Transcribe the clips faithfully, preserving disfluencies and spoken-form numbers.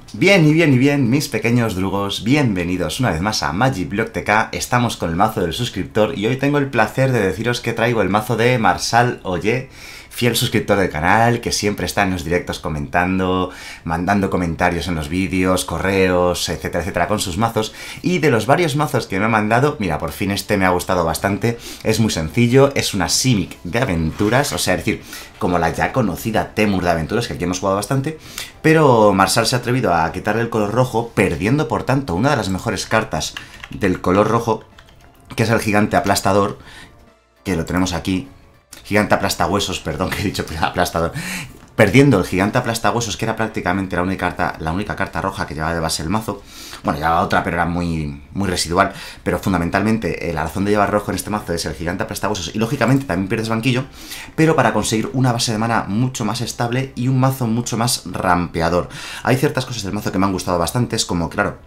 Bien y bien y bien, mis pequeños drugos, bienvenidos una vez más a Magiblock T K. Estamos con el mazo del suscriptor y hoy tengo el placer de deciros que traigo el mazo de Marçal Oller, fiel suscriptor del canal, que siempre está en los directos comentando, mandando comentarios en los vídeos, correos, etcétera, etcétera, con sus mazos. Y de los varios mazos que me ha mandado, mira, por fin este me ha gustado bastante. Es muy sencillo, es una Simic de aventuras, o sea, es decir, como la ya conocida Temur de aventuras, que aquí hemos jugado bastante, pero Marçal se ha atrevido a quitarle el color rojo, perdiendo por tanto una de las mejores cartas del color rojo, que es el gigante aplastador, que lo tenemos aquí. Gigante aplastahuesos, perdón, que he dicho aplastador. Perdiendo el gigante aplastahuesos, que era prácticamente la única carta, la única carta roja que llevaba de base el mazo. Bueno, llevaba otra, pero era muy, muy residual. Pero fundamentalmente, eh, la razón de llevar rojo en este mazo es el gigante aplastahuesos. Y lógicamente también pierdes banquillo, pero para conseguir una base de mana mucho más estable y un mazo mucho más rampeador. Hay ciertas cosas del mazo que me han gustado bastantes, como, claro,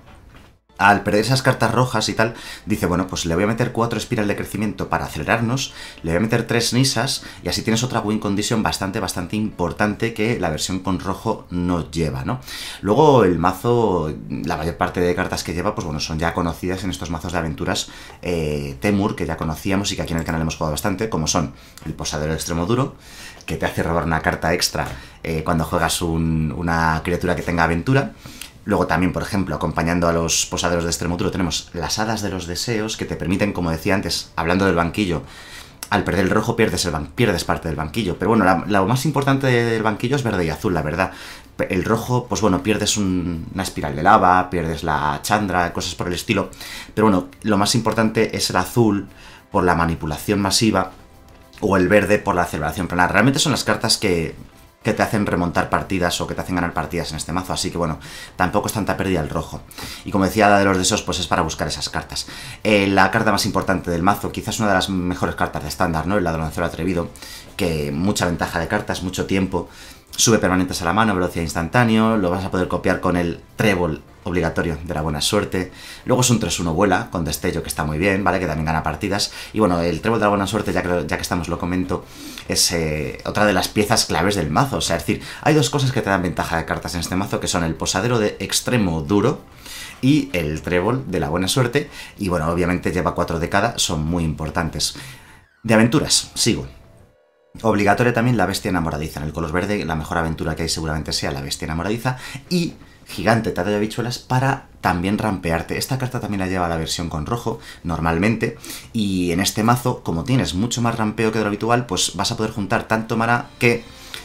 al perder esas cartas rojas y tal, dice, bueno, pues le voy a meter cuatro espiral de crecimiento para acelerarnos, le voy a meter tres nisas, y así tienes otra win condition bastante, bastante importante que la versión con rojo no lleva, ¿no? Luego el mazo, la mayor parte de cartas que lleva, pues bueno, son ya conocidas en estos mazos de aventuras eh, Temur, que ya conocíamos y que aquí en el canal hemos jugado bastante, como son el Posadero de Extremo Duro, que te hace robar una carta extra eh, cuando juegas un, una criatura que tenga aventura. Luego también, por ejemplo, acompañando a los posaderos de Extremo Duro, tenemos las Hadas de los Deseos, que te permiten, como decía antes, hablando del banquillo, al perder el rojo pierdes, el ban pierdes parte del banquillo. Pero bueno, la, lo más importante del banquillo es verde y azul, la verdad. El rojo, pues bueno, pierdes un, una espiral de lava, pierdes la Chandra, cosas por el estilo. Pero bueno, lo más importante es el azul por la manipulación masiva o el verde por la aceleración planar. Realmente son las cartas que... que te hacen remontar partidas o que te hacen ganar partidas en este mazo, así que bueno, tampoco es tanta pérdida el rojo. Y como decía, la de los deseos, pues es para buscar esas cartas. Eh, la carta más importante del mazo, quizás una de las mejores cartas de estándar, ¿no? El ladroncero atrevido, que mucha ventaja de cartas, mucho tiempo, sube permanentes a la mano, velocidad instantáneo, lo vas a poder copiar con el trébol obligatorio de la buena suerte. Luego es un tres uno vuela, con destello, que está muy bien, ¿vale? Que también gana partidas. Y bueno, el trébol de la buena suerte, ya que, ya que estamos, lo comento, es eh, otra de las piezas claves del mazo. O sea, es decir, hay dos cosas que te dan ventaja de cartas en este mazo, que son el Posadero de Extremo Duro y el trébol de la buena suerte. Y bueno, obviamente lleva cuatro de cada, son muy importantes. De aventuras, sigo. Obligatoria también la Bestia Enamoradiza. En el color verde, la mejor aventura que hay seguramente sea la Bestia Enamoradiza. Y Gigante Tato de Habichuelas para también rampearte. Esta carta también la lleva la versión con rojo, normalmente. Y en este mazo, como tienes mucho más rampeo que de lo habitual, pues vas a poder juntar tanto mana que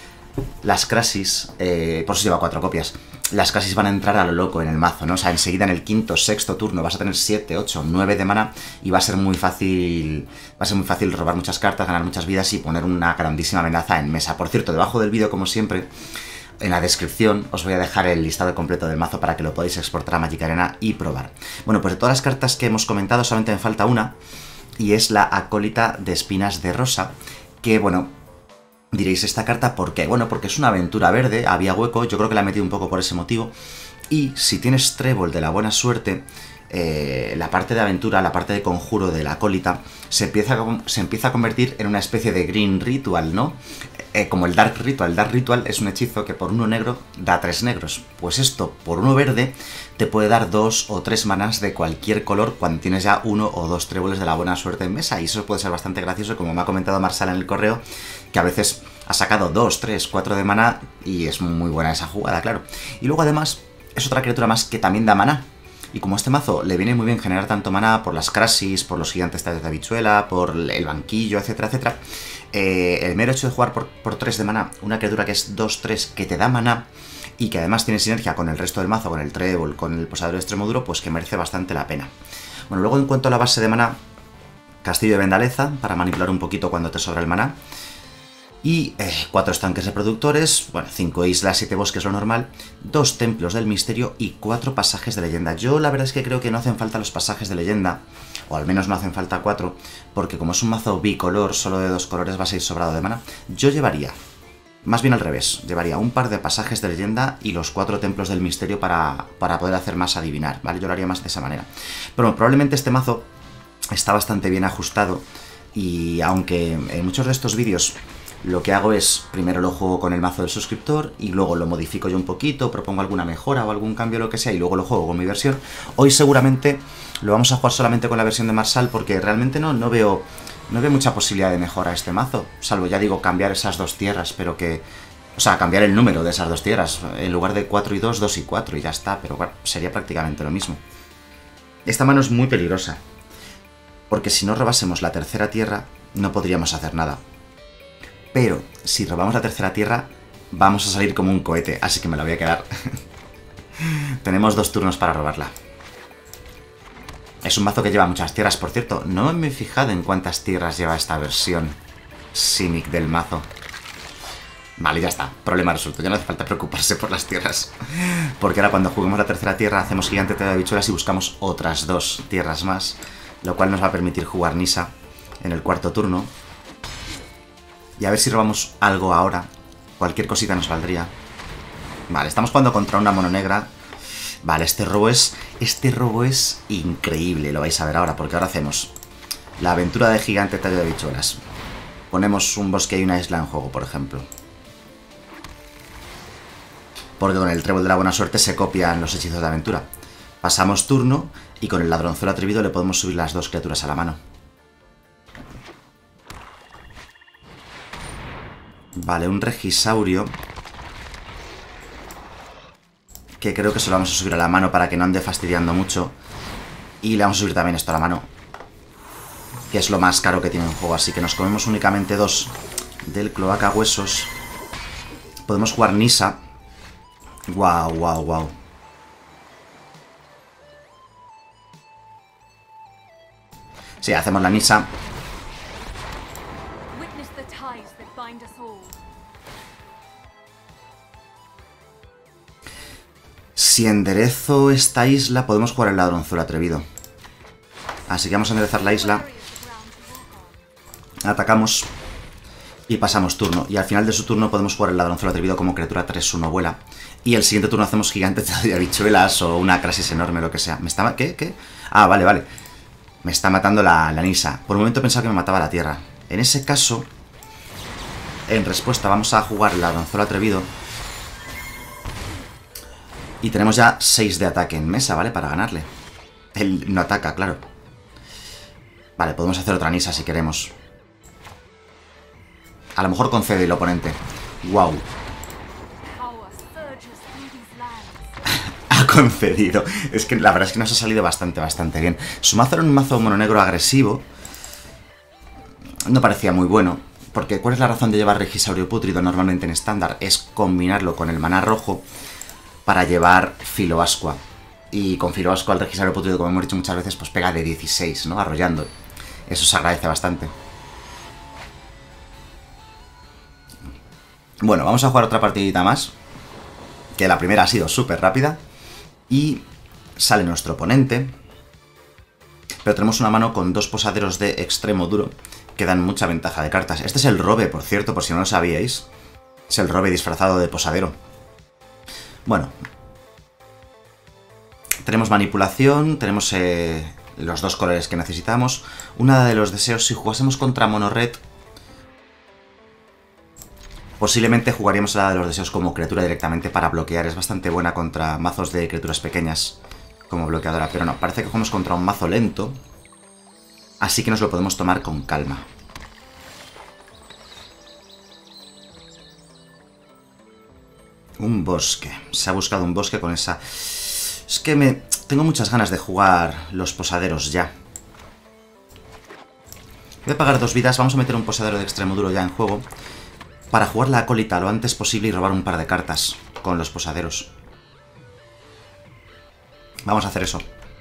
las Krasis, eh, por eso lleva cuatro copias, las Krasis van a entrar a lo loco en el mazo, ¿no? O sea, enseguida en el quinto, sexto turno vas a tener siete, ocho, nueve de mana y va a ser muy fácil, va a ser muy fácil robar muchas cartas, ganar muchas vidas y poner una grandísima amenaza en mesa. Por cierto, debajo del vídeo, como siempre, en la descripción os voy a dejar el listado completo del mazo para que lo podáis exportar a Magic Arena y probar. Bueno, pues de todas las cartas que hemos comentado solamente me falta una, y es la Acólita de Espinas de Rosa, que bueno, diréis, ¿esta carta por qué? Bueno, porque es una aventura verde, había hueco, yo creo que la he metido un poco por ese motivo, y si tienes trébol de la buena suerte, eh, la parte de aventura, la parte de conjuro de la Acólita, se empieza, a, se empieza a convertir en una especie de Green Ritual, ¿no? Eh, como el Dark Ritual. El Dark Ritual es un hechizo que por uno negro da tres negros. Pues esto, por uno verde, te puede dar dos o tres manas de cualquier color cuando tienes ya uno o dos tréboles de la buena suerte en mesa. Y eso puede ser bastante gracioso, como me ha comentado Marçal en el correo, que a veces ha sacado dos, tres, cuatro de mana y es muy buena esa jugada, claro. Y luego además es otra criatura más que también da mana. Y como a este mazo le viene muy bien generar tanto mana por las Krasis, por los gigantes de habichuela, por el banquillo, etcétera, etcétera, eh, el mero hecho de jugar por, por tres de mana, una criatura que es dos tres, que te da mana y que además tiene sinergia con el resto del mazo, con el trébol, con el Posadero de Extremo Duro, pues que merece bastante la pena. Bueno, luego en cuanto a la base de mana, Castillo de Vendaleza, para manipular un poquito cuando te sobra el mana. Y eh, cuatro estanques reproductores, bueno, cinco islas, siete bosques, lo normal, dos templos del misterio y cuatro pasajes de leyenda. Yo la verdad es que creo que no hacen falta los pasajes de leyenda, o al menos no hacen falta cuatro, porque como es un mazo bicolor, solo de dos colores, vas a ir sobrado de mana. Yo llevaría, más bien al revés, llevaría un par de pasajes de leyenda y los cuatro templos del misterio para, para poder hacer más adivinar, ¿vale? Yo lo haría más de esa manera. Pero bueno, probablemente este mazo está bastante bien ajustado y aunque en muchos de estos vídeos lo que hago es, primero lo juego con el mazo del suscriptor y luego lo modifico yo un poquito, propongo alguna mejora o algún cambio, lo que sea, y luego lo juego con mi versión. Hoy seguramente lo vamos a jugar solamente con la versión de Marsal porque realmente no, no veo no veo mucha posibilidad de mejora a este mazo, salvo, ya digo, cambiar esas dos tierras, pero que... O sea, cambiar el número de esas dos tierras, en lugar de cuatro y dos, dos y cuatro, y ya está, pero bueno, sería prácticamente lo mismo. Esta mano es muy peligrosa, porque si no robásemos la tercera tierra, no podríamos hacer nada. Pero si robamos la tercera tierra, vamos a salir como un cohete, así que me la voy a quedar. Tenemos dos turnos para robarla. Es un mazo que lleva muchas tierras, por cierto. No me he fijado en cuántas tierras lleva esta versión Simic del mazo. Vale, ya está. Problema resuelto. Ya no hace falta preocuparse por las tierras. Porque ahora cuando juguemos la tercera tierra, hacemos gigante de habichuelas y buscamos otras dos tierras más. Lo cual nos va a permitir jugar Nissa en el cuarto turno. Y a ver si robamos algo ahora. Cualquier cosita nos valdría. Vale, estamos jugando contra una mono negra. Vale, este robo es... Este robo es increíble. Lo vais a ver ahora, porque ahora hacemos la aventura de gigante tallo de habichuelas. Ponemos un bosque y una isla en juego, por ejemplo. Porque con el trébol de la buena suerte se copian los hechizos de aventura. Pasamos turno y con el ladronzuelo atrevido le podemos subir las dos criaturas a la mano. Vale, un regisaurio. Que creo que se lo vamos a subir a la mano para que no ande fastidiando mucho. Y le vamos a subir también esto a la mano, que es lo más caro que tiene el juego. Así que nos comemos únicamente dos del cloaca huesos. Podemos jugar Nissa. Guau, guau, guau. Sí, hacemos la Nissa. Si enderezo esta isla, podemos jugar el ladronzuelo atrevido. Así que vamos a enderezar la isla. Atacamos. Y pasamos turno. Y al final de su turno podemos jugar el ladronzuelo atrevido como criatura tres uno vuela. Y el siguiente turno hacemos gigante de habichuelas o una crisis enorme, lo que sea. ¿Me está... ¿Qué? ¿Qué? Ah, vale, vale. Me está matando la, la Nissa. Por un momento pensaba que me mataba la tierra. En ese caso, en respuesta, vamos a jugar el ladronzuelo atrevido. Y tenemos ya seis de ataque en mesa, ¿vale? Para ganarle. Él no ataca, claro. Vale, podemos hacer otra Nissa si queremos. A lo mejor concede el oponente. ¡Wow! Ha concedido. Es que la verdad es que nos ha salido bastante, bastante bien. Su mazo era un mazo mono negro agresivo. No parecía muy bueno. Porque ¿cuál es la razón de llevar Regisaurio Pútrido normalmente en estándar? Es combinarlo con el maná rojo para llevar Filoascua. Y con Filoascua el Regisaurio Pútrido, como hemos dicho muchas veces, pues pega de dieciséis, ¿no? Arrollando. Eso se agradece bastante. Bueno, vamos a jugar otra partidita más. Que la primera ha sido súper rápida. Y sale nuestro oponente. Pero tenemos una mano con dos posaderos de extremo duro que dan mucha ventaja de cartas. Este es el robe, por cierto, por si no lo sabíais. Es el robe disfrazado de posadero. Bueno. Tenemos manipulación, tenemos eh, los dos colores que necesitamos. Una de los deseos, si jugásemos contra Mono Red, posiblemente jugaríamos a la de los deseos como criatura directamente para bloquear. Es bastante buena contra mazos de criaturas pequeñas como bloqueadora, pero no, parece que jugamos contra un mazo lento. Así que nos lo podemos tomar con calma. Un bosque. Se ha buscado un bosque con esa... Es que me... tengo muchas ganas de jugar los posaderos ya. Voy a pagar dos vidas. Vamos a meter un posadero de extremo duro ya en juego para jugar la acólita lo antes posible y robar un par de cartas con los posaderos. Vamos a hacer eso.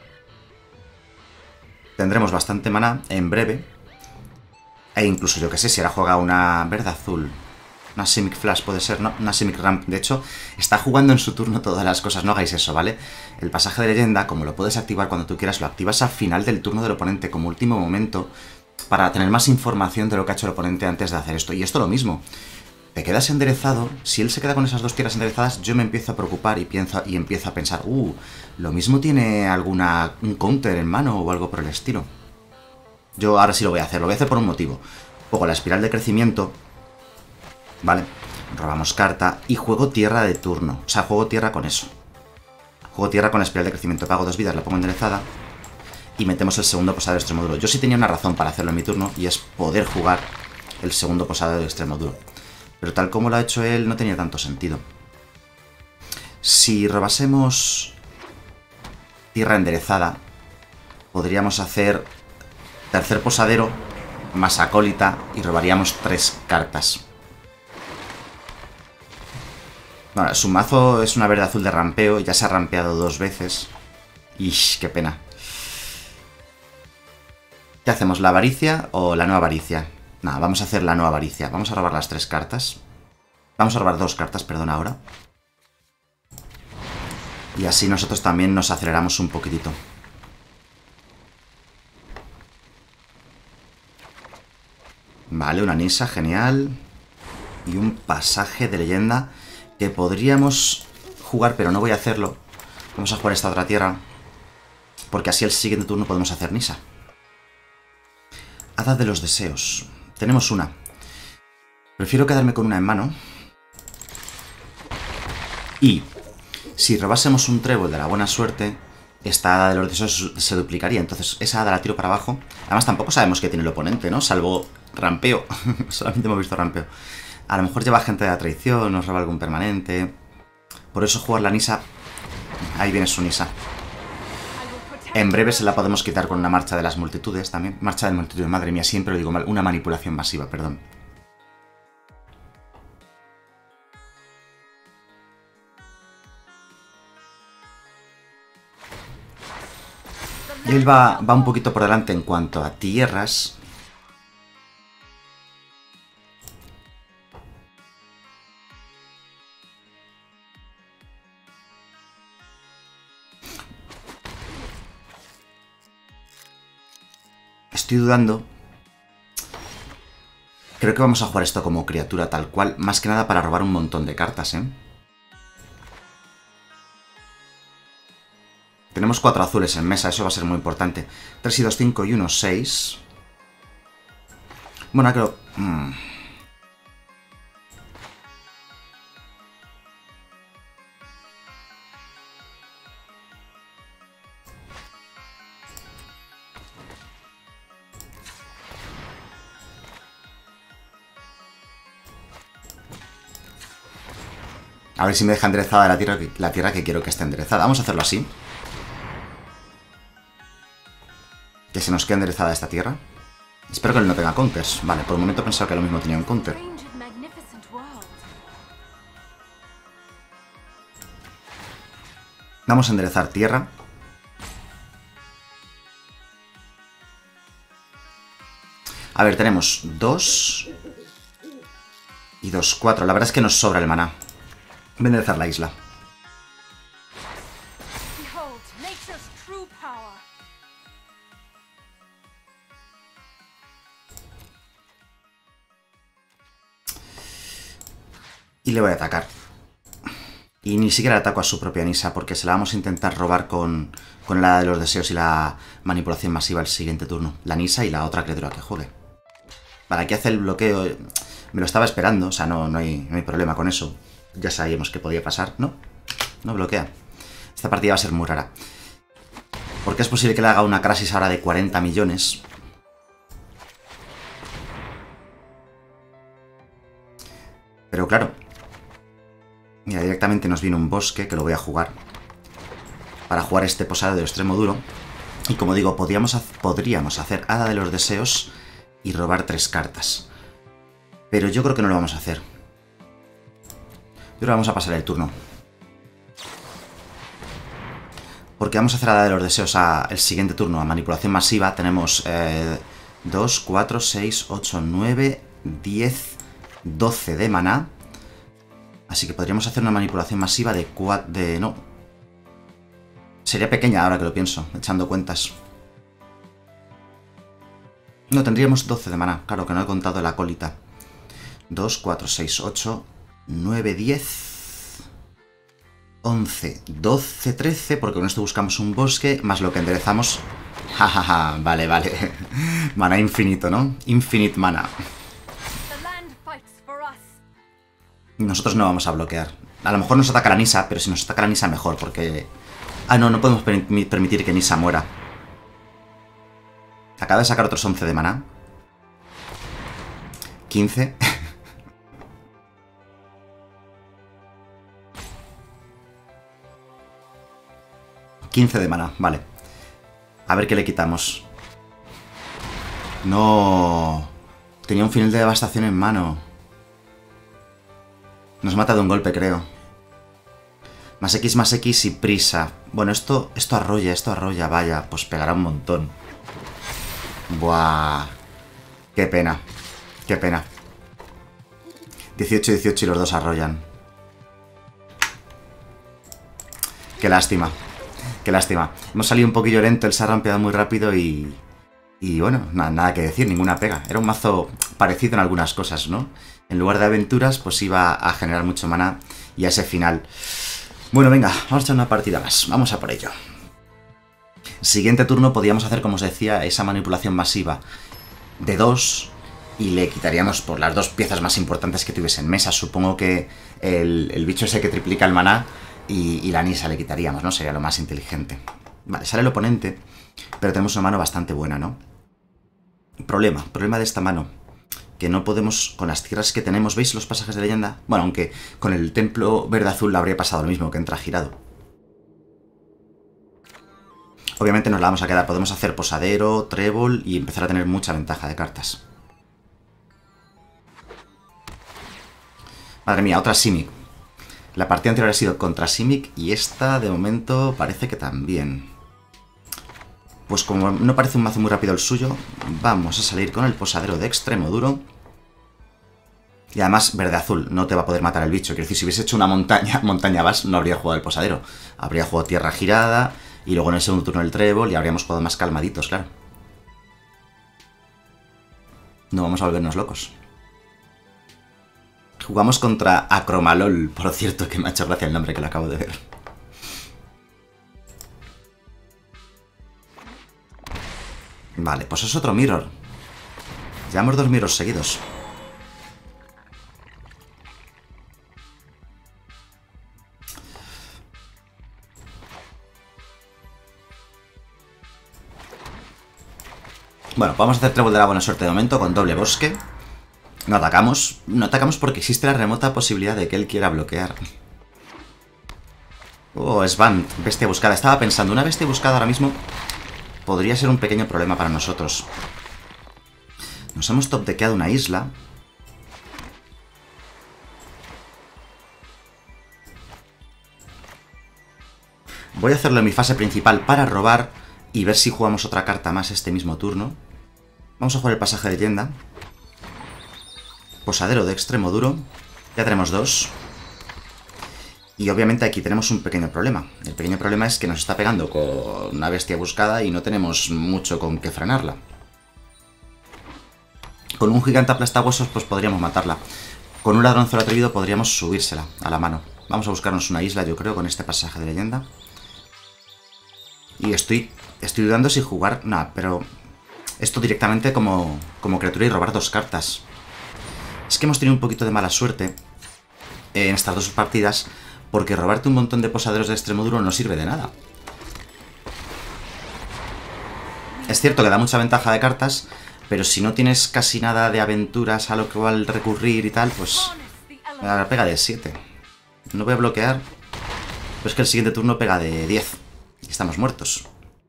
Tendremos bastante maná en breve. E incluso, yo que sé, si ahora juega una verde azul, una Simic Flash puede ser, ¿no? Una Simic Ramp. De hecho, está jugando en su turno todas las cosas. No hagáis eso, ¿vale? El pasaje de leyenda, como lo puedes activar cuando tú quieras, lo activas al final del turno del oponente como último momento para tener más información de lo que ha hecho el oponente antes de hacer esto. Y esto lo mismo. Te quedas enderezado. Si él se queda con esas dos tierras enderezadas, yo me empiezo a preocupar y, pienso, y empiezo a pensar, uh, lo mismo tiene alguna un counter en mano o algo por el estilo. Yo ahora sí lo voy a hacer. Lo voy a hacer por un motivo. Pongo la espiral de crecimiento Vale, robamos carta y juego tierra de turno. O sea, juego tierra con eso. Juego tierra con la espiral de crecimiento. Pago dos vidas, la pongo enderezada. Y metemos el segundo posadero extremo duro. Yo sí tenía una razón para hacerlo en mi turno, y es poder jugar el segundo posadero de extremo duro. Pero tal como lo ha hecho él, no tenía tanto sentido. Si robásemos tierra enderezada, podríamos hacer tercer posadero más acólita y robaríamos tres cartas. Bueno, su mazo es una verde azul de rampeo, ya se ha rampeado dos veces. ¡Ish, qué pena! ¿Qué hacemos? ¿La avaricia o la no avaricia? Nada, vamos a hacer la no avaricia. Vamos a robar las tres cartas. Vamos a robar dos cartas, perdón, ahora. Y así nosotros también nos aceleramos un poquitito. Vale, una Nissa, genial. Y un pasaje de leyenda que podríamos jugar, pero no voy a hacerlo. Vamos a jugar esta otra tierra, porque así el siguiente turno podemos hacer Nissa. Hada de los deseos. Tenemos una. Prefiero quedarme con una en mano. Y si robásemos un trébol de la buena suerte, esta hada de los deseos se duplicaría. Entonces esa hada la tiro para abajo. Además tampoco sabemos qué tiene el oponente, ¿no? Salvo rampeo. Solamente hemos visto rampeo. A lo mejor lleva gente de la traición, nos roba algún permanente. Por eso jugar la Nissa. Ahí viene su Nissa. En breve se la podemos quitar con una marcha de las multitudes también. Marcha de multitudes, madre mía, siempre lo digo mal. Una manipulación masiva, perdón. Y él va, va un poquito por delante en cuanto a tierras. Estoy dudando. Creo que vamos a jugar esto como criatura tal cual. Más que nada para robar un montón de cartas, ¿eh? Tenemos cuatro azules en mesa, eso va a ser muy importante. tres y dos, cinco y uno, seis. Bueno, creo... Mm. A ver si me deja enderezada la tierra, la tierra que quiero que esté enderezada. Vamos a hacerlo así. Que se nos quede enderezada esta tierra. Espero que él no tenga counters. Vale, por un momento he pensado que lo mismo tenía un counter. Vamos a enderezar tierra. A ver, tenemos dos y dos, cuatro. La verdad es que nos sobra el maná. Voy a enderezar la isla. Y le voy a atacar. Y ni siquiera ataco a su propia Nissa, porque se la vamos a intentar robar con, con el hada de los deseos y la manipulación masiva el siguiente turno. La Nissa y la otra criatura que juegue. Vale, aquí hace el bloqueo. Me lo estaba esperando, o sea, no, no, hay, no hay problema con eso. Ya sabíamos que podía pasar. No, no bloquea. Esta partida va a ser muy rara. Porque es posible que le haga una Crasis ahora de cuarenta millones. Pero claro. Mira, directamente nos viene un bosque, que lo voy a jugar. Para jugar este posado de extremo duro. Y como digo, podríamos, podríamos hacer hada de los deseos y robar tres cartas. Pero yo creo que no lo vamos a hacer. Y ahora vamos a pasar el turno. Porque vamos a hacer hada de los deseos a el siguiente turno, a manipulación masiva. Tenemos eh, dos, cuatro, seis, ocho, nueve, diez, doce de maná. Así que podríamos hacer una manipulación masiva de cuatro... de... no. Sería pequeña ahora que lo pienso, echando cuentas. No, tendríamos doce de maná. Claro que no he contado la acólita. dos, cuatro, seis, ocho... nueve, diez, once, doce, trece, porque con esto buscamos un bosque, más lo que enderezamos. Jajaja, vale, vale. Mana infinito, ¿no? Infinite mana. Nosotros no vamos a bloquear. A lo mejor nos ataca la Nisa, pero si nos ataca la Nisa mejor, porque... Ah, no, no podemos per permitir que Nisa muera. Acaba de sacar otros once de maná. quince. quince de maná, vale. A ver qué le quitamos. No. Tenía un final de devastación en mano. Nos mata de un golpe, creo. Más X, más X y prisa. Bueno, esto, esto arrolla, esto arrolla, vaya. Pues pegará un montón. Buah. Qué pena. Qué pena. dieciocho, dieciocho y los dos arrollan. Qué lástima. Qué lástima. Hemos salido un poquillo lento, él se ha rampeado muy rápido y... Y bueno, nada, nada que decir, ninguna pega. Era un mazo parecido en algunas cosas, ¿no? En lugar de aventuras, pues iba a generar mucho maná y a ese final. Bueno, venga, vamos a echar una partida más. Vamos a por ello. Siguiente turno podíamos hacer, como os decía, esa manipulación masiva de dos y le quitaríamos por las dos piezas más importantes que tuviese en mesa. Supongo que el, el bicho ese que triplica el maná y, y la Nisa le quitaríamos, ¿no? Sería lo más inteligente. Vale, sale el oponente, pero tenemos una mano bastante buena, ¿no? Problema, problema de esta mano. Que no podemos, con las tierras que tenemos, ¿veis los pasajes de leyenda? Bueno, aunque con el templo verde-azul le habría pasado lo mismo, que entra girado. Obviamente nos la vamos a quedar, podemos hacer posadero, trébol y empezar a tener mucha ventaja de cartas. Madre mía, otra Simic. La partida anterior ha sido contra Simic y esta, de momento, parece que también. Pues como no parece un mazo muy rápido el suyo, vamos a salir con el posadero de extremo duro. Y además, verde-azul, no te va a poder matar el bicho. Quiero decir, si hubiese hecho una montaña, montaña vas, no habría jugado el posadero. Habría jugado tierra girada y luego en el segundo turno el trébol y habríamos jugado más calmaditos, claro. No vamos a volvernos locos. Jugamos contra Acromalol, por cierto, que me ha hecho gracia el nombre que lo acabo de ver. Vale, pues es otro mirror. Llevamos dos mirrors seguidos. Bueno, vamos a hacer trébol de la buena suerte de momento con doble bosque. No atacamos. No atacamos porque existe la remota posibilidad de que él quiera bloquear. Oh, Svan, bestia buscada. Estaba pensando, una bestia buscada ahora mismo podría ser un pequeño problema para nosotros. Nos hemos top-deckeado una isla. Voy a hacerlo en mi fase principal para robar y ver si jugamos otra carta más este mismo turno. Vamos a jugar el pasaje de leyenda. Posadero de extremo duro. Ya tenemos dos. Y obviamente aquí tenemos un pequeño problema. El pequeño problema es que nos está pegando con una bestia buscada y no tenemos mucho con qué frenarla. Con un gigante aplastahuesos pues podríamos matarla. Con un ladronzuelo atrevido podríamos subírsela a la mano. Vamos a buscarnos una isla, yo creo, con este pasaje de leyenda. Y estoy, estoy dudando si jugar... Nada, pero... Esto directamente como, como criatura y robar dos cartas. Es que hemos tenido un poquito de mala suerte en estas dos partidas, porque robarte un montón de posaderos de extremo duro no sirve de nada. Es cierto que da mucha ventaja de cartas, pero si no tienes casi nada de aventuras a lo cual recurrir y tal, pues... La pega de siete. No voy a bloquear, pero es que el siguiente turno pega de diez. Y estamos muertos.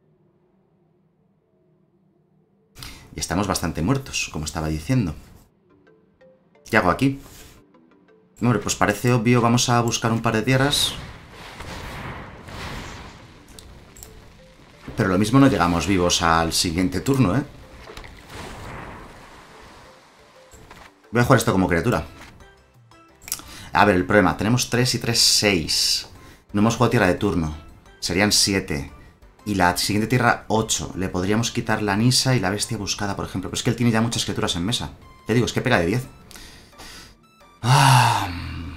Y estamos bastante muertos, como estaba diciendo. ¿Qué hago aquí? Hombre, pues parece obvio, vamos a buscar un par de tierras. Pero lo mismo no llegamos vivos al siguiente turno, ¿eh? Voy a jugar esto como criatura. A ver, el problema, tenemos tres y tres, seis. No hemos jugado tierra de turno. Serían siete. Y la siguiente tierra, ocho. Le podríamos quitar la Nisa y la bestia buscada, por ejemplo. Pero es que él tiene ya muchas criaturas en mesa. Te digo, es que pega de diez. Ah.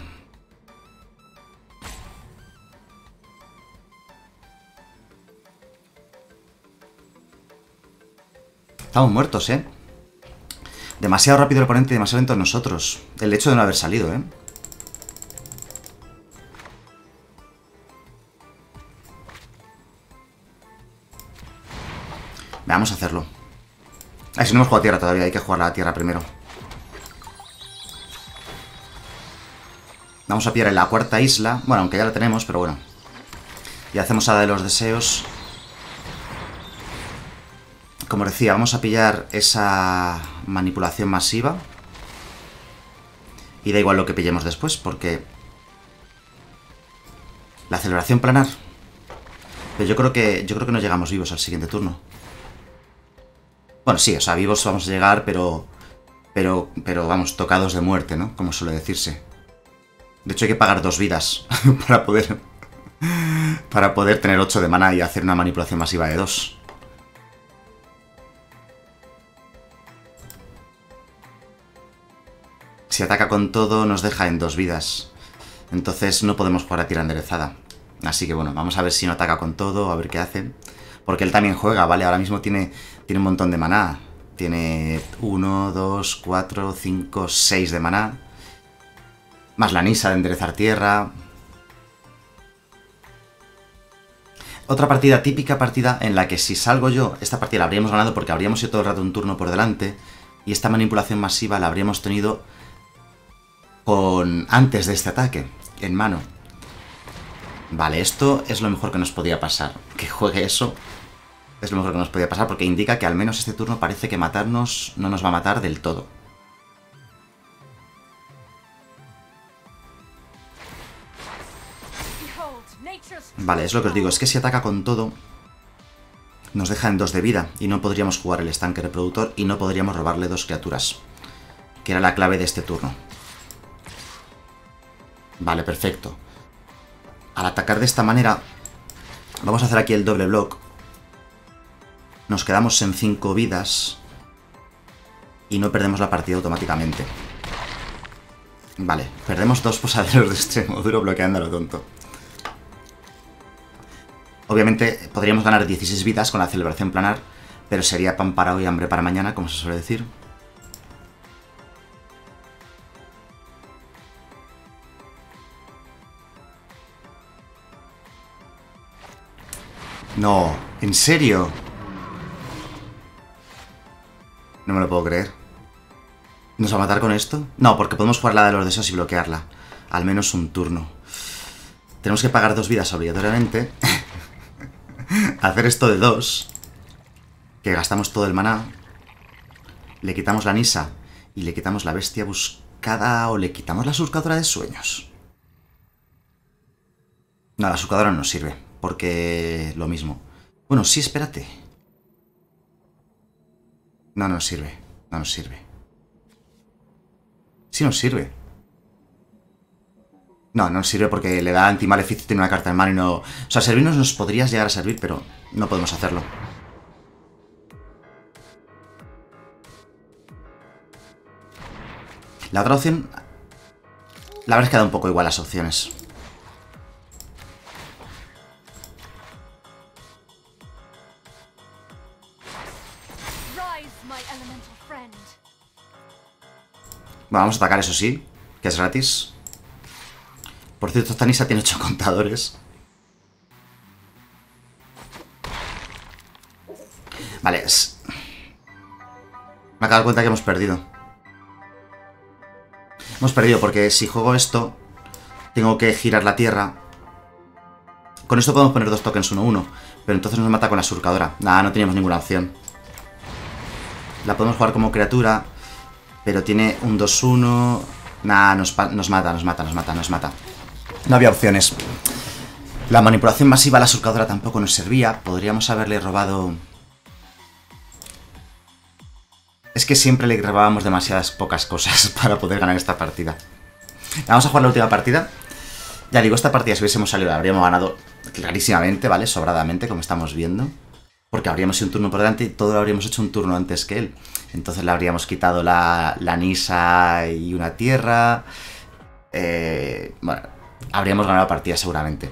Estamos muertos, ¿eh? Demasiado rápido el oponente y demasiado lento nosotros. El hecho de no haber salido, ¿eh? Vamos a hacerlo. Ay, si no hemos jugado a tierra todavía, hay que jugar la tierra primero. Vamos a pillar en la cuarta isla. Bueno, aunque ya la tenemos, pero bueno. Y hacemos a la de los deseos. Como decía, vamos a pillar esa manipulación masiva. Y da igual lo que pillemos después, porque... La celebración planar. Pero yo creo que yo creo que no llegamos vivos al siguiente turno. Bueno, sí, o sea, vivos vamos a llegar, pero... Pero, pero vamos, tocados de muerte, ¿no? Como suele decirse. De hecho, hay que pagar dos vidas para poder... Para poder tener ocho de mana y hacer una manipulación masiva de dos. Si ataca con todo, nos deja en dos vidas. Entonces no podemos jugar a tira enderezada. Así que bueno, vamos a ver si no ataca con todo, a ver qué hace. Porque él también juega, ¿vale? Ahora mismo tiene, tiene un montón de maná. Tiene uno, dos, cuatro, cinco, seis de maná. Más la Nisa de enderezar tierra. Otra partida, típica partida en la que si salgo yo, esta partida la habríamos ganado porque habríamos ido todo el rato un turno por delante. Y esta manipulación masiva la habríamos tenido con antes de este ataque, en mano. Vale, esto es lo mejor que nos podía pasar. Que juegue eso es lo mejor que nos podía pasar porque indica que al menos este turno parece que matarnos no nos va a matar del todo. Vale, es lo que os digo, es que si ataca con todo nos deja en dos de vida y no podríamos jugar el estanque reproductor y no podríamos robarle dos criaturas, que era la clave de este turno. Vale, perfecto. Al atacar de esta manera vamos a hacer aquí el doble block. Nos quedamos en cinco vidas y no perdemos la partida automáticamente. Vale, perdemos dos posaderos de extremo duro bloqueando a lo tonto. Obviamente podríamos ganar dieciséis vidas con la celebración planar, pero sería pan para hoy, hambre para mañana, como se suele decir. No, ¿en serio? No me lo puedo creer. ¿Nos va a matar con esto? No, porque podemos jugar la de los deseos y bloquearla. Al menos un turno. Tenemos que pagar dos vidas obligatoriamente. Hacer esto de dos. Que gastamos todo el maná. Le quitamos la Nisa. Y le quitamos la bestia buscada. O le quitamos la surcadora de sueños. No, la surcadora no nos sirve. Porque lo mismo. Bueno, sí, espérate. No nos sirve. No nos sirve. Sí nos sirve. No, no nos sirve porque le da anti-maleficio, tiene una carta en mano y no... O sea, servirnos nos podría llegar a servir, pero no podemos hacerlo. La otra opción... La verdad es que da un poco igual las opciones. Bueno, vamos a atacar, eso sí, que es gratis. Por cierto, esta Nisa tiene ocho contadores. Vale, es... me acabo de dar cuenta que hemos perdido. Hemos perdido porque si juego esto, tengo que girar la tierra. Con esto podemos poner dos tokens uno uno, pero entonces nos mata con la surcadora. Nada, no teníamos ninguna opción. La podemos jugar como criatura, pero tiene un dos uno... Nah, nos, nos mata, nos mata, nos mata, nos mata. No había opciones. La manipulación masiva a la surcadora tampoco nos servía. Podríamos haberle robado... Es que siempre le robábamos demasiadas pocas cosas para poder ganar esta partida. Vamos a jugar la última partida. Ya digo, esta partida si hubiésemos salido la habríamos ganado clarísimamente, ¿vale? Sobradamente, como estamos viendo. Porque habríamos ido un turno por delante y todo lo habríamos hecho un turno antes que él. Entonces le habríamos quitado la, la Nisa y una tierra. Eh, bueno, habríamos ganado la partida seguramente.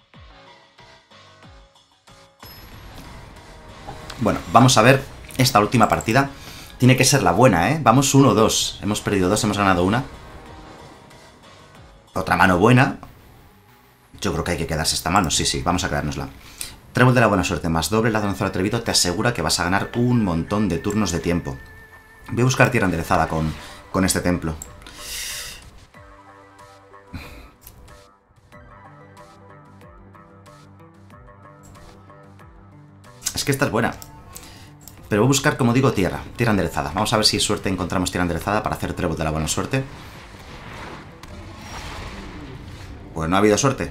Bueno, vamos a ver esta última partida. Tiene que ser la buena, ¿eh? Vamos uno dos. Hemos perdido dos, hemos ganado una. Otra mano buena. Yo creo que hay que quedarse esta mano. Sí, sí, vamos a quedárnosla. Trébol de la buena suerte más doble ladronzuelo atrevido te asegura que vas a ganar un montón de turnos de tiempo. Voy a buscar tierra enderezada con, con este templo. Es que esta es buena. Pero voy a buscar, como digo, tierra. Tierra enderezada. Vamos a ver si suerte encontramos tierra enderezada para hacer trébol de la buena suerte. Pues no ha habido suerte.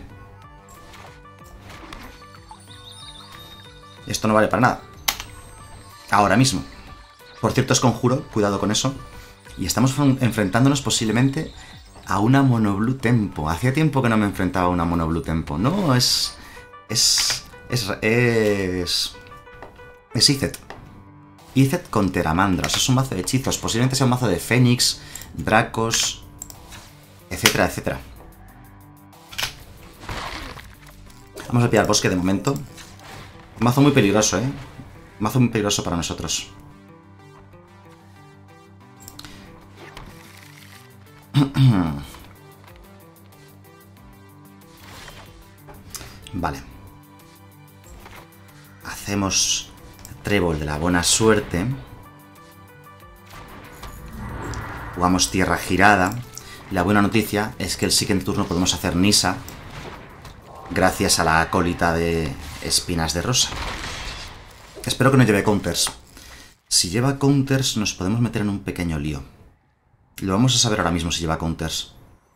Esto no vale para nada. Ahora mismo. Por cierto, es conjuro. Cuidado con eso. Y estamos enfrentándonos posiblemente a una monoblue tempo. Hacía tiempo que no me enfrentaba a una monoblue tempo. No, es... Es... Es... Es... Es Izzet. Izzet con Teramandra. Es un mazo de hechizos. Posiblemente sea un mazo de Fénix, Dracos, etcétera, etcétera. Vamos a pillar bosque de momento. Un mazo muy peligroso, ¿eh? Un mazo muy peligroso para nosotros. Vale. Hacemos trébol de la buena suerte. Jugamos tierra girada. La buena noticia es que el siguiente turno podemos hacer Nissa, gracias a la acólita de espinas de rosa. Espero que no lleve counters. Si lleva counters nos podemos meter en un pequeño lío. Lo vamos a saber ahora mismo si lleva counters.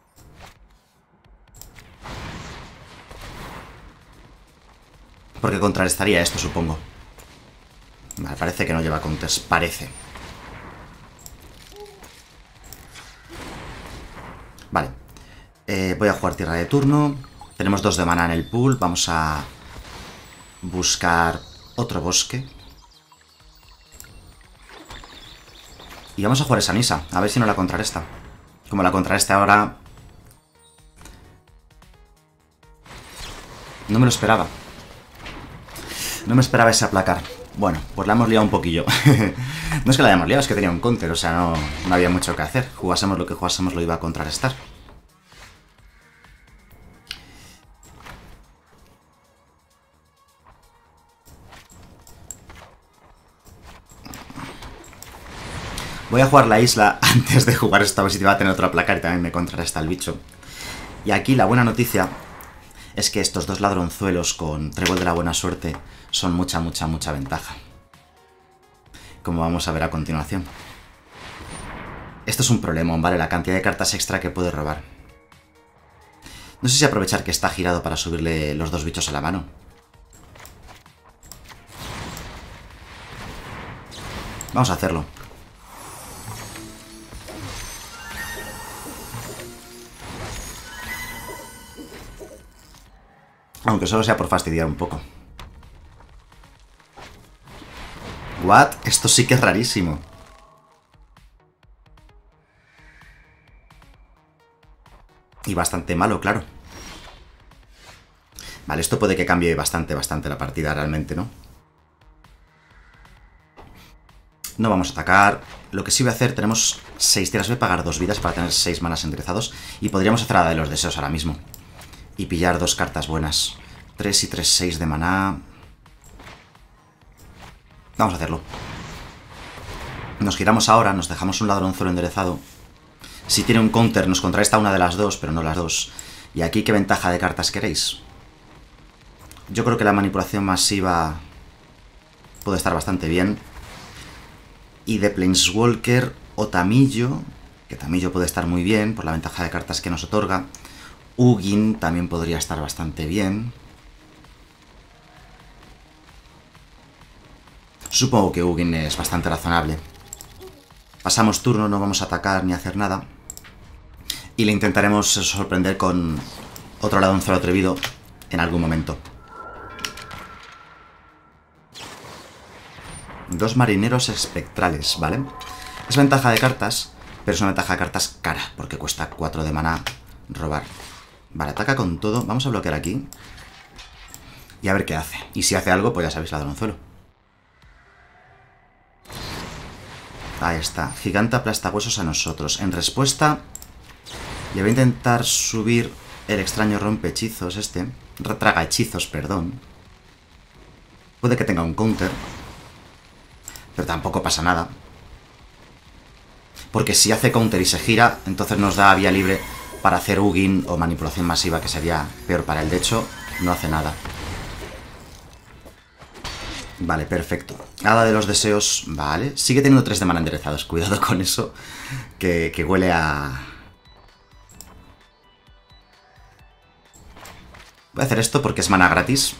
Porque contrarrestaría esto, supongo. Vale, parece que no lleva counters. Parece. Vale. Eh, voy a jugar tierra de turno. Tenemos dos de maná en el pool. Vamos a buscar otro bosque. Y vamos a jugar esa Nissa. A ver si no la contrarresta. Como la contrarresta ahora... No me lo esperaba. No me esperaba ese aplacar. Bueno, pues la hemos liado un poquillo. No es que la hayamos liado, es que tenía un counter. O sea, no, no había mucho que hacer. Jugásemos lo que jugásemos lo iba a contrarrestar. Voy a jugar la isla antes de jugar esta, a ver si te va a tener otro aplacar y también me contrarresta el bicho. Y aquí la buena noticia es que estos dos ladronzuelos con trébol de la buena suerte son mucha, mucha, mucha ventaja. Como vamos a ver a continuación. Esto es un problemón, ¿vale? La cantidad de cartas extra que puede robar. No sé si aprovechar que está girado para subirle los dos bichos a la mano. Vamos a hacerlo. Aunque solo sea por fastidiar un poco. ¿What? Esto sí que es rarísimo. Y bastante malo, claro. Vale, esto puede que cambie bastante, bastante la partida realmente, ¿no? No vamos a atacar. Lo que sí voy a hacer, tenemos seis tierras. Voy a pagar dos vidas para tener seis manas enderezados. Y podríamos hacer la de los deseos ahora mismo. Y pillar dos cartas buenas. tres y tres, seis de maná. Vamos a hacerlo. Nos giramos ahora, nos dejamos un ladronzuelo enderezado. Si tiene un counter nos contrarresta una de las dos, pero no las dos. Y aquí, ¿qué ventaja de cartas queréis? Yo creo que la manipulación masiva puede estar bastante bien. Y de Planeswalker o Tamillo, que Tamillo puede estar muy bien por la ventaja de cartas que nos otorga. Ugin también podría estar bastante bien. Supongo que Ugin es bastante razonable. Pasamos turno, no vamos a atacar ni a hacer nada. Y le intentaremos sorprender con otro ladronzuelo atrevido en algún momento. Dos marineros espectrales, ¿vale? Es ventaja de cartas, pero es una ventaja de cartas cara, porque cuesta cuatro de maná robar. Vale, ataca con todo. Vamos a bloquear aquí. Y a ver qué hace. Y si hace algo, pues ya sabéis, ladronzuelo. Ahí está. Gigante aplastahuesos a nosotros. En respuesta, le voy a intentar subir el extraño rompehechizos este. Traga hechizos, perdón. Puede que tenga un counter, pero tampoco pasa nada. Porque si hace counter y se gira, entonces nos da vía libre para hacer Ugin o manipulación masiva, que sería peor para él. De hecho, no hace nada. Vale, perfecto. Hada de los deseos, vale. Sigue teniendo tres de mana enderezados. Cuidado con eso, que, que huele a... Voy a hacer esto porque es mana gratis.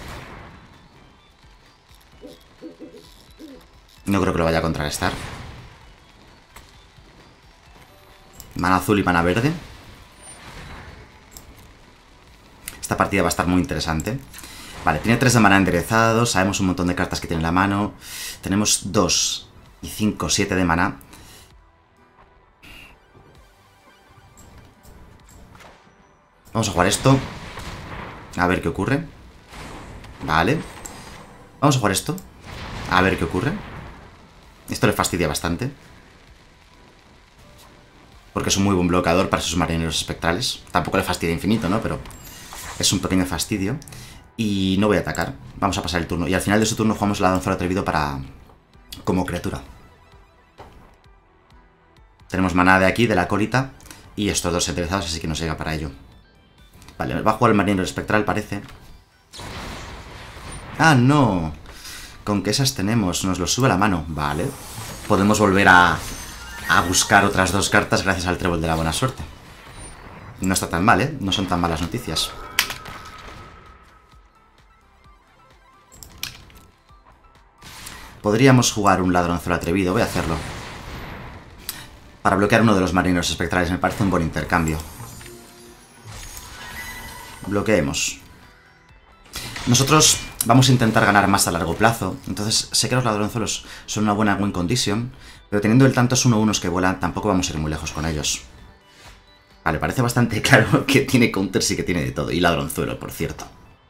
No creo que lo vaya a contrarrestar. Mana azul y mana verde. Esta partida va a estar muy interesante. Vale, tiene tres de mana enderezados. Sabemos un montón de cartas que tiene en la mano. Tenemos dos y cinco, siete de mana. Vamos a jugar esto. A ver qué ocurre. Vale. Vamos a jugar esto. A ver qué ocurre. Esto le fastidia bastante. Porque es un muy buen bloqueador para sus marineros espectrales. Tampoco le fastidia infinito, ¿no? Pero es un pequeño fastidio. Y no voy a atacar. Vamos a pasar el turno. Y al final de su turno jugamos la Ladronzuelo Atrevido para... como criatura. Tenemos maná de aquí, de la colita. Y estos dos enderezados, así que nos llega para ello. Vale, va a jugar el marinero espectral, parece. ¡Ah, no! Con que esas tenemos. Nos lo sube a la mano. Vale. Podemos volver a... a buscar otras dos cartas gracias al trébol de la buena suerte. No está tan mal, ¿eh? No son tan malas noticias. Podríamos jugar un Ladronzuelo Atrevido. Voy a hacerlo. Para bloquear uno de los marineros espectrales. Me parece un buen intercambio. Bloqueemos. Nosotros vamos a intentar ganar más a largo plazo. Entonces sé que los ladronzuelos son una buena win condition. Pero teniendo el tantos uno uno que vuelan, tampoco vamos a ir muy lejos con ellos. Vale, parece bastante claro que tiene counters y que tiene de todo. Y ladronzuelo, por cierto.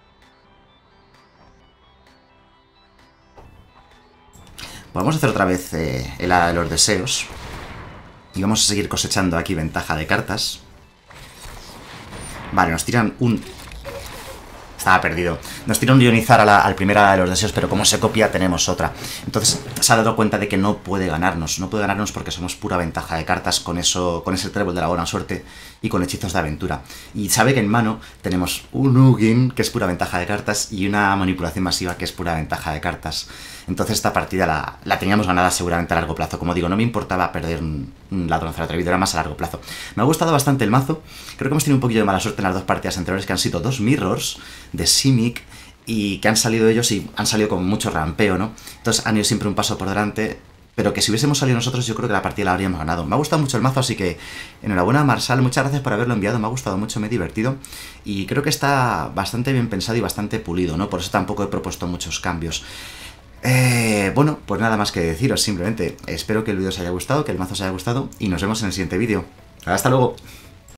Vamos a hacer otra vez eh, el Hada de los Deseos. Y vamos a seguir cosechando aquí ventaja de cartas. Vale, nos tiran un... Estaba perdido. Nos tiran un ionizar a la, al primer Hada de los Deseos, pero como se copia tenemos otra. Entonces se ha dado cuenta de que no puede ganarnos. No puede ganarnos porque somos pura ventaja de cartas con eso, con ese trébol de la buena suerte y con hechizos de aventura. Y sabe que en mano tenemos un Ugin, que es pura ventaja de cartas, y una manipulación masiva, que es pura ventaja de cartas. Entonces esta partida la, la teníamos ganada seguramente a largo plazo. Como digo, no me importaba perder un, un ladronzuelo atrevido, era más a largo plazo. Me ha gustado bastante el mazo. Creo que hemos tenido un poquillo de mala suerte en las dos partidas anteriores, que han sido dos mirrors de Simic, y que han salido ellos y han salido con mucho rampeo, ¿no? Entonces han ido siempre un paso por delante, pero que si hubiésemos salido nosotros yo creo que la partida la habríamos ganado. Me ha gustado mucho el mazo, así que enhorabuena Marsal, muchas gracias por haberlo enviado, me ha gustado mucho, me he divertido, y creo que está bastante bien pensado y bastante pulido, ¿no? Por eso tampoco he propuesto muchos cambios. Eh, bueno, pues nada más que deciros, simplemente espero que el vídeo os haya gustado, que el mazo os haya gustado, y nos vemos en el siguiente vídeo. Hasta luego.